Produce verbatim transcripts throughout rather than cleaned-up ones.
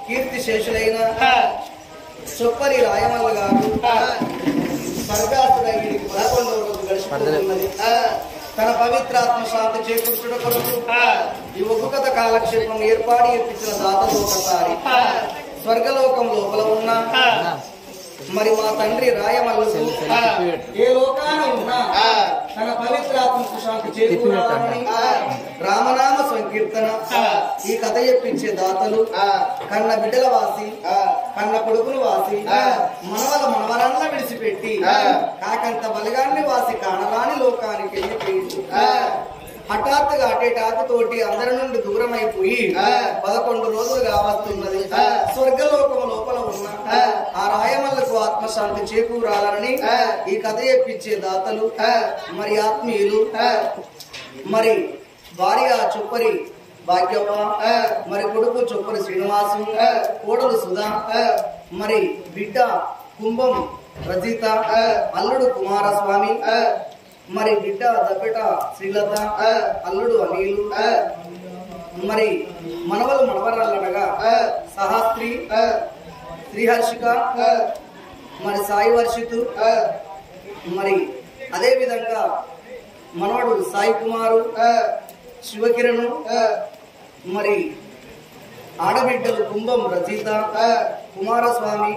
కీర్తి శేషులైన చొప్పరి రాయమల్ల గారు స్వర్గాసుడై పదకొండవ రోజు గడిచిపోతున్నది. తన పవిత్రాత్మ శాంతి చేకూర్చుట కొరకు ఈ ఒక్కొక్క కాలక్షేపం ఏర్పాటు ఇప్పించిన దాతలు ఒకసారి స్వర్గలోకం లోపల ఉన్న మరి మా తండ్రి రాయమల్లకు ఏ లోకాన ఉన్నా తన పవిత్రాత్మకు శాంతి చేకూరాలని రామనామ సంకీర్తన ఈ కథ చెప్పించే దాతలు కన్న బిడ్డల వాసి కన్న కొడుకును వాసి మనవల మనవరాన్న విడిచిపెట్టి కాకంత బలగాన్ని వాసి కానరాని లోకానికి వెళ్ళిపోయింది. హఠాత్తుగా అటేటాకుతోటి అందరి నుండి దూరం అయిపోయి పదకొండు రోజులుగా వస్తున్నది. స్వర్గలోకం లోపల ఉన్న ఆ రాయమల్లకు ఆత్మశాంతి చేకూరాలని ఈ కథ చెప్పించే దాతలు మరి ఆత్మీయులు మరి భార్య చొప్పరి భాగ్యవ్వ మరి కొడుకు చొప్పరి శ్రీనివాసు కోడలు సుధా మరి బిడ్డ కుంభం రజిత అల్లుడు కుమారస్వామి మరి బిడ్డ దబ్బెట శ్రీలత అల్లుడు అనిలు మరి మనవలు మనవరాలనగా సహాస్త్రి శ్రీహర్షిక మరి సాయి వర్షితు మరి అదే విధంగా మనవడు సాయి కుమారు శివకిరణు మరి ఆడబిడ్డలు కుంభం రజిత కుమారస్వామి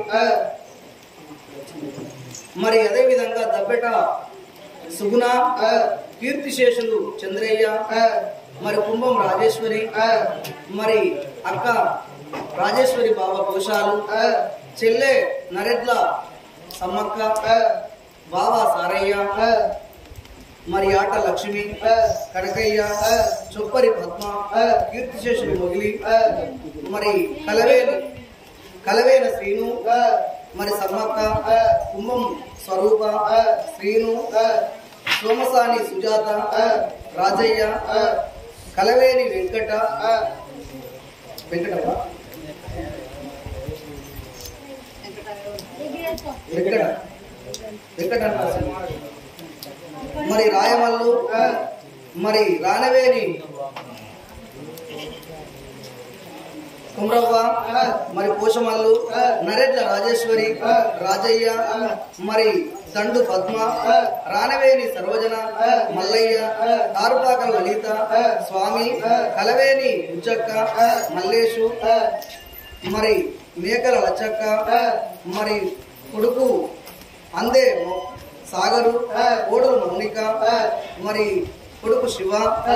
మరి అదే విధంగా దబ్బెట సుగుణ కీర్తిశేషులు చంద్రయ్య మరి కుంభం రాజేశ్వరి మరి అక్క రాజేశ్వరి బాబా కోశాలు చెల్లె నరెడ్ల సమ్మక్క బాబా సారయ్య మరి ఆట లక్ష్మి కడకయ్య చొప్పరి పద్మ కీర్తిశేషులు మొగిలి మరి కలవేలు కలవేల శ్రీను మరి సమ్మక్క కుంభం స్వరూప శ్రీను సోమసాని సుజాత రాజయ్య కలవేని వెంకట వెంకట వెంకట వెంకట మరి రాయమల్లు మరి రానవేని కుమ్రవ్వ మరి పోషమల్లు నరెడ్ల రాజేశ్వరి రాజయ్య మరి దండు పద్మ రానవేని సర్వజన మల్లయ్య తారుపాక లలిత స్వామి కలవేని ఉజ్జక్క మల్లేషు మరి మేకల లచ్చక్క మరి కొడుకు అందే సాగరు కోడలు మౌనిక మరి కొడుకు శివ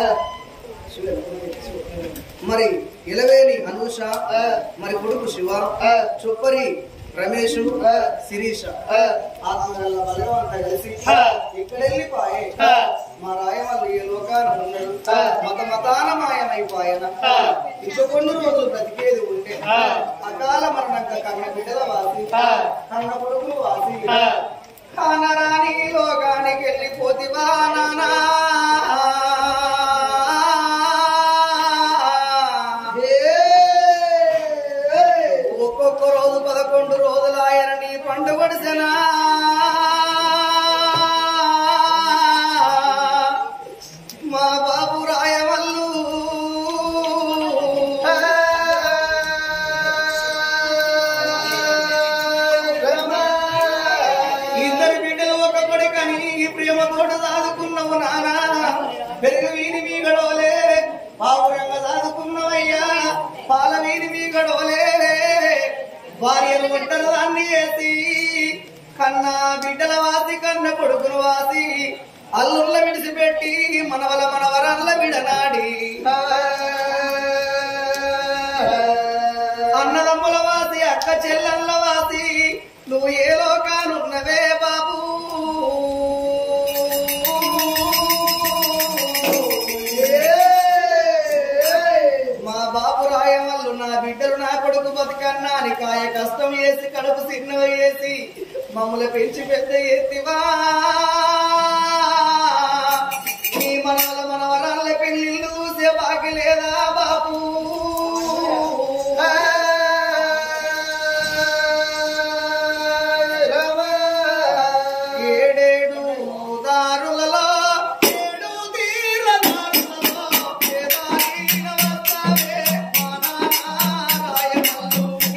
మరి ఇలవేని అనూష మరి కొడుకు శివ చొప్పరి రమేష్ శిరీష ఆత్మల బలవంత కలిసి ఇక్కడెళ్ళిపాయే మా రాయమల్లు ఏ లోకాన ఉన్నాడు మత మతాన మాయమైపోయాన ఇంకో కొన్ని రోజులు బ్రతికేది ఉంటే అకాల మరణంగా కన్న బిడ్డల వాసి కన్న కొడుకులు వాసి కానరాని లోకానికి వెళ్ళిపోతివా నానా ఒక్కొక్క రోజు పదకొండు రోజులు ఆయన నీ పండుగడిసెనా మా బాబు రాయమల్లు ఇద్దరు బిడ్డలు ఒక కొడుకని ప్రేమ తోట సాదుకున్నావు నానా పెరుగు వీని మీ గడవలే పావురంగా సాదుకున్నావయ్యా పాల వీని మీ గడవలే భార్యలు ఒంటరి దాన్ని వేసి కన్నా బిడ్డల వాసి కన్న కొడుకును వాసి అల్లుళ్ళ విడిచిపెట్టి మనవల మనవరాళ్ళ విడనాడి అన్నదమ్ముల వాసి అక్క చెల్లెళ్ళ వాసి నువ్వు ఏ లోకానున్నవే బాబు మా బాబు రాయమల్లు నా బిడ్డలు నా కొడుకు బతుకన్నా నీ కాయ కష్టం వేసి కడుపు సిన్నవ వేసి మమ్మల్ని పెంచి పెద్ద ఎత్తివా నీ మనవల మనవరాళ్ళ పెళ్లిళ్ళు చూసే బాకి లేదా బాబు ఏడేడు దారులలో ఏడు తీర దారులలో పేదారిన వస్తావే మా నాన్న రాయమల్లు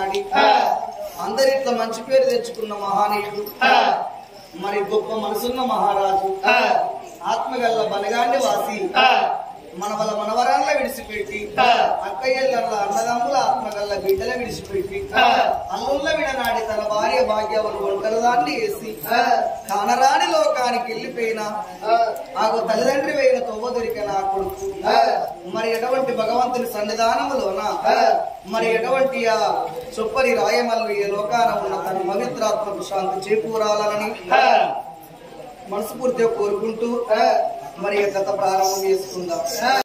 విడనాడి అందరిట్లా మంచి పేరు తెచ్చుకున్న మహానీయుడు మరి గొప్ప మనసున్న మహారాజు ఆత్మగల్ల బనగాండి వాసి మన వల్ల మనవరాళ్ళ విడిచిపెట్టి అక్కయ్యల అన్నదమ్ముల ఆత్మగల్ల బిడ్డల విడిచిపెట్టి అల్లుళ్ళ విడనాడి తన భార్య భాగ్యవను ఒంటరిదాన్ని వేసి కానరాని లోకానికి వెళ్ళిపోయిన ఆకు తల్లిదండ్రి వేయిన తొవ్వ దొరికిన ఆ కొడుకు మరి ఎటువంటి భగవంతుని సన్నిధానములోన మరి ఎటువంటి ఆ చొప్పరి రాయమల్లు ఈ లోకాన ఉన్న తన పవిత్రాత్మకు శాంతి చేకూరాలని మనస్ఫూర్తిగా కోరుకుంటూ మరి కథ ప్రారంభం చేసుకుందాం.